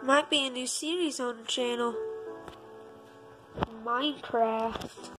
Might be a new series on the channel. Minecraft.